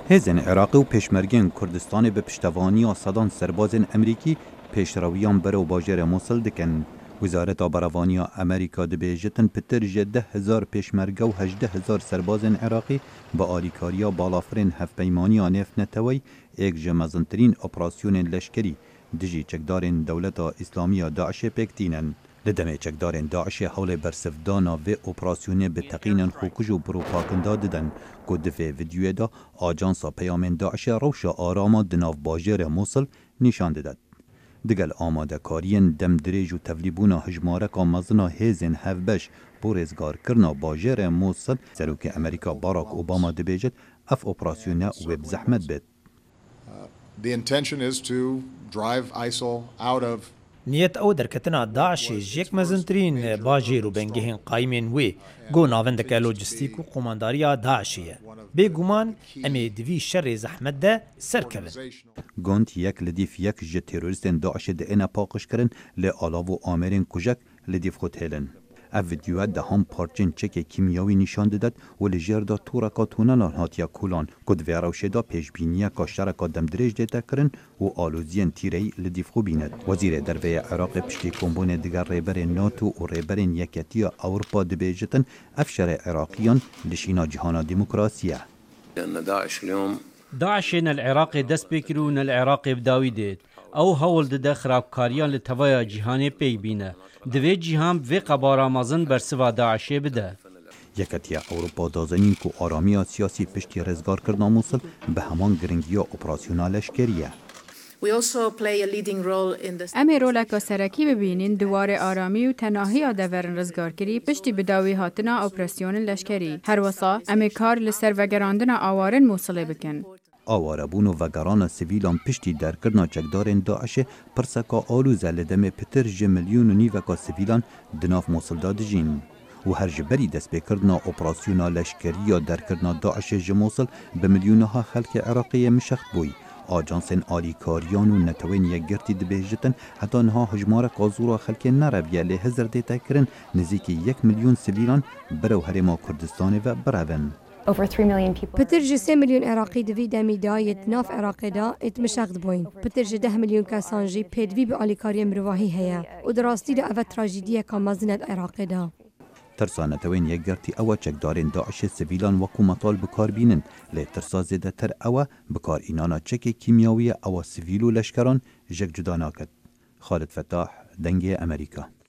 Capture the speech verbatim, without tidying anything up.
هێزن عێراقی و پێشمەرگên کوردستانê bi piştevaniya sedan serbazên Amerîkî pêşrewiyan berê bajêrê Mosul dikin. Wizareta Berevaniya Amerîka dibêje pitir ji deh hezar pêşmerge û hejdeh hezar serbazên Iraqî bi alîkariya balafirên hevpeymaniya Nêfneteweyê êk ji mezintirîn operasyonên leşkerî dijî çekdarên Dewleta İslamiya Daişê pêktînin. Li demê çekdarên Daişê hewlê bersivdana vê operasyonê bi teqînên xwekuj û biropakinda didin ku di vê vîdyoyê de Ajansa Peyamên Daişê rewşa arama di nav bajêrê Mosul nîşan dide. Digel amadekariyên demdirêj û tevlîbûna hejmareka mezina hêzên hevbeş bo rêzgarkirina bajêrê Mosul, Serokê Amerîka Barack Obama dibêje ev operasyona wê bi zehmet bêt. The intention is to drive ISIL out of نیت او درکتنا داعشی جیک مزنترین باجیر و بنگهین قایمین وی گو ناوندک لوجستیک و قمانداریا داعشیه بگومان امی دوی شر زحمت ده سرکبن. گوند یک لدیف یک جه تروریستین داعش ده اینا پاقش کرن لی آلاو و آمرین کجک لدیف خود هلن. اف ویدیوها ده هم پارچین چک کیمیاوی نشان دادد و لجر دا تورکا تونلان هاتیا کولان کد ویراوشه دا پیشبینیه کاشترکا دمدریج دیتا کرن و آلوزین تیرهی لدیف خو بیند. وزیر دروی عراق پشتی کمبون دیگر ریبر ناتو و ریبرین یکیتی اروپا دبیجتن افشار عراقیان لشینا جهانا ديمقراسية. داعش اليوم داعش العراق دست بكرون العراق بداوي ديت او هول ده خرابكاريان لتوايا جهاني بيك بينا دوی جهان و قبارا مازن بر سوا داعشی بده. یکتیا اروپا دازنین که آرامی سیاسی پشتی رزگار کردن موصل به همان گرنگی اپراسیونال لشکریه. امی رولک سرکی ببینین دوار آرامی و تناهی آدورن رزگارکری پشتی بداوی هاتنا اپراسیون لشکری. هر وصا امی کار لسر و گراندن آوارن موصله بکن. آواربون و وگران سیویلان پشتی درکرنا چکدارین داعش پرسکا آلوزه لدم پتر جه میلیون و نیوکا سیویلان دناف موصل دادجین. و هر جبری دست بکردنا اپراسیونا لشکری یا درکرنا داعش جه موصل به میلیونها خلق عراقی مشخت بوی. آجانسین آلیکاریان و نتوین یک گرتی دبیجتن حتی نها هجمار قازورا خلق نربیه لی هزر دیتا کرن نزیکی یک میلیون سیویلان برو هرما کردستان و برون. پترج سه میلیون عراقی دوی دمی دایت ناف عراقی دا اتمشقد بوین. پترج ده میلیون کسانجی پیدوی به آلیکاری مروحی هیا و دراستی دا اوه تراجیدیه که مزند عراقی دا. ترسانه توین یک گرتی اوه چکدارین داعش سویلان وکو مطال بکار بینن لی ترسا زیده تر اوه بکار اینانا چک کیمیاوی اوه سویل و لشکران جک جدا ناکد. خالد فتاح، دنگ امریکا.